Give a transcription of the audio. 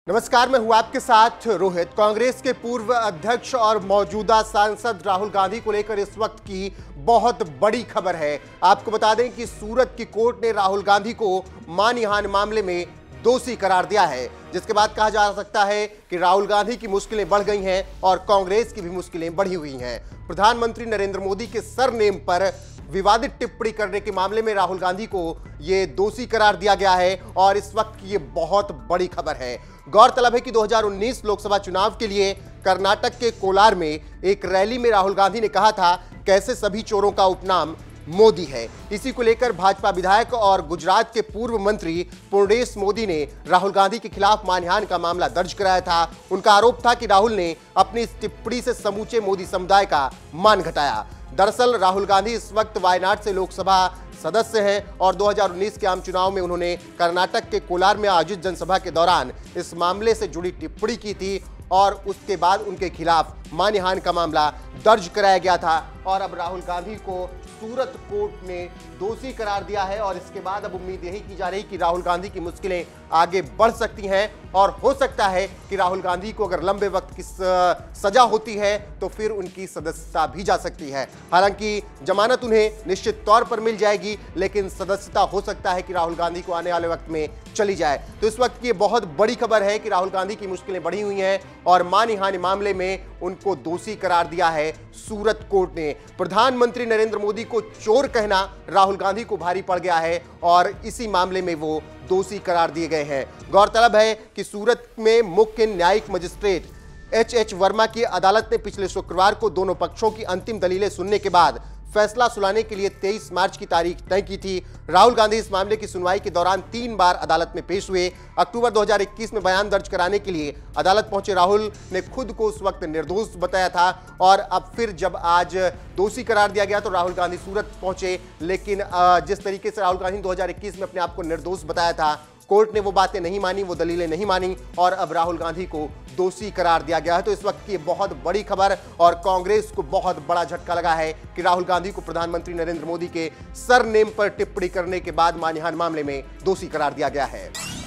नमस्कार, मैं हूं आपके साथ रोहित। कांग्रेस के पूर्व अध्यक्ष और मौजूदा सांसद राहुल गांधी को लेकर इस वक्त की बहुत बड़ी खबर है। आपको बता दें कि सूरत की कोर्ट ने राहुल गांधी को मानहानि मामले में दोषी करार दिया है, जिसके बाद कहा जा सकता है कि राहुल गांधी की मुश्किलें बढ़ गई हैं और कांग्रेस की भी मुश्किलें बढ़ी हुई हैं। प्रधानमंत्री नरेंद्र मोदी के सरनेम पर विवादित टिप्पणी करने के मामले में राहुल गांधी को यह दोषी करार दिया गया है और इस वक्त की ये बहुत बड़ी खबर है। गौरतलब है कि 2019 लोकसभा चुनाव के लिए कर्नाटक के कोलार में एक रैली में राहुल गांधी ने कहा था, कैसे सभी चोरों का उपनाम मोदी है। इसी को लेकर भाजपा विधायक और गुजरात के पूर्व मंत्री पूर्णेश मोदी ने राहुल गांधी के खिलाफ मानहानि का मामला दर्ज कराया था। उनका आरोप था कि राहुल ने अपनी इस टिप्पणी से समूचे मोदी समुदाय का मान घटाया। दरअसल राहुल गांधी इस वक्त वायनाड से लोकसभा सदस्य हैं और 2019 के आम चुनाव में उन्होंने कर्नाटक के कोलार में आयोजित जनसभा के दौरान इस मामले से जुड़ी टिप्पणी की थी और उसके बाद उनके खिलाफ मानहानि का मामला दर्ज कराया गया था और अब राहुल गांधी को सूरत कोर्ट ने दोषी करार दिया है और इसके बाद अब उम्मीद यही की जा रही कि राहुल गांधी की मुश्किलें आगे बढ़ सकती हैं और हो सकता है कि राहुल गांधी को अगर लंबे वक्त की सजा होती है तो फिर उनकी सदस्यता भी जा सकती है। हालांकि जमानत उन्हें निश्चित तौर पर मिल जाएगी, लेकिन सदस्यता हो सकता है कि राहुल गांधी को आने वाले वक्त में चली जाए। तो इस वक्त की बहुत बड़ी खबर है कि राहुल गांधी की मुश्किलें बढ़ी हुई हैं और मानहानि मामले में उनको दोषी करार दिया है सूरत कोर्ट ने। प्रधानमंत्री नरेंद्र मोदी को चोर कहना राहुल गांधी को भारी पड़ गया है और इसी मामले में वो दोषी करार दिए गए हैं। गौरतलब है कि सूरत में मुख्य न्यायिक मजिस्ट्रेट एच वर्मा की अदालत ने पिछले शुक्रवार को दोनों पक्षों की अंतिम दलीलें सुनने के बाद फैसला सुनाने के लिए 23 मार्च की तारीख तय की थी। राहुल गांधी इस मामले की सुनवाई के दौरान 3 बार अदालत में पेश हुए। अक्टूबर 2021 में बयान दर्ज कराने के लिए अदालत पहुंचे राहुल ने खुद को उस वक्त निर्दोष बताया था और अब फिर जब आज दोषी करार दिया गया तो राहुल गांधी सूरत पहुंचे, लेकिन जिस तरीके से राहुल गांधी 2021 में अपने आप को निर्दोष बताया था, कोर्ट ने वो बातें नहीं मानी, वो दलीलें नहीं मानी और अब राहुल गांधी को दोषी करार दिया गया है। तो इस वक्त की बहुत बड़ी खबर और कांग्रेस को बहुत बड़ा झटका लगा है कि राहुल गांधी को प्रधानमंत्री नरेंद्र मोदी के सरनेम पर टिप्पणी करने के बाद मानहानि मामले में दोषी करार दिया गया है।